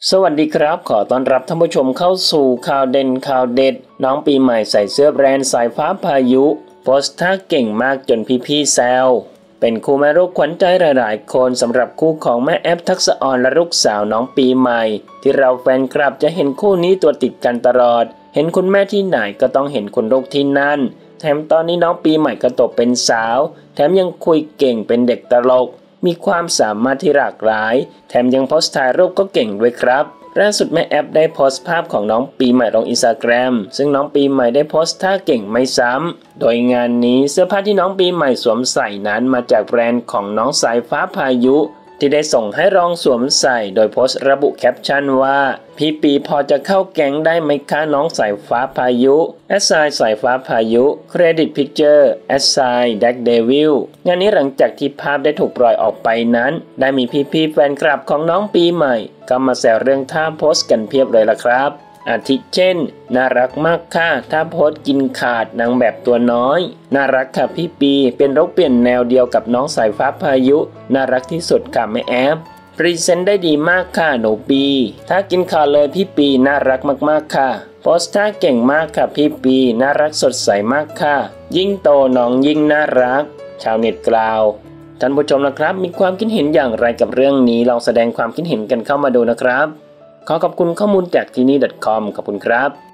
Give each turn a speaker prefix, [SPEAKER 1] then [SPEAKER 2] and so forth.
[SPEAKER 1] สวัสดีครับขอต้อนรับท่านผู้ชมเข้าสู่ข่าวเด่นข่าวเด็ดน้องปีใหม่ใส่เสื้อแบรนด์สายฟ้าพายุโพสท่าเก่งมากจนพี่ๆแซวเป็นคู่แม่ลูกขวัญใจหลายๆคนสำหรับคู่ของแม่แอฟทักษะอรและลูกสาวน้องปีใหม่ที่เราแฟนคลับจะเห็นคู่นี้ตัวติดกันตลอดเห็นคุณแม่ที่ไหนก็ต้องเห็นคุณลูกที่นั่นแถมตอนนี้น้องปีใหม่ก็โตเป็นสาวแถมยังคุยเก่งเป็นเด็กตลกมีความสามารถที่หลากหลายแถมยังโพสต์ถ่ายรูปก็เก่งด้วยครับล่าสุดแม่แอฟได้โพสต์ภาพของน้องปีใหม่ลงอินสตาแกรมซึ่งน้องปีใหม่ได้โพสต์ท่าเก่งไม่ซ้ำโดยงานนี้เสื้อผ้าที่น้องปีใหม่สวมใส่นั้นมาจากแบรนด์ของน้องสายฟ้าพายุที่ได้ส่งให้ลองสวมใส่โดยโพสต์ระบุแคปชั่นว่าพี่ปีพอจะเข้าแก๊งได้ไหมคะน้องสายฟ้าพายุแอสไซน์สายฟ้าพายุเครดิตพิกเจอร์แอสไซน์แดกเดวิลงานนี้หลังจากที่ภาพได้ถูกปล่อยออกไปนั้นได้มีพี่ๆแฟนคลับของน้องปีใหม่ก็มาแซวเรื่องท่าโพสต์กันเพียบเลยล่ะครับอาทิเช่นน่ารักมากค่ะถ้าโพสกินขาดนางแบบตัวน้อยน่ารักค่ะพี่ปีเป็นรกเปลี่ยนแนวเดียวกับน้องสายฟ้าพายุน่ารักที่สุดค่ะแม่แอฟพรีเซนต์ได้ดีมากค่ะหนูปีถ้ากินขาดเลยพี่ปีน่ารักมากๆค่ะโพสท่าเก่งมากค่ะพี่ปีน่ารักสดใสมากค่ะยิ่งโตน้องยิ่งน่ารักชาวเน็ตกล่าวท่านผู้ชมนะครับมีความคิดเห็นอย่างไรกับเรื่องนี้ลองแสดงความคิดเห็นกันเข้ามาดูนะครับขอขอบคุณข้อมูลจากที่นี่ .com ขอบคุณครับ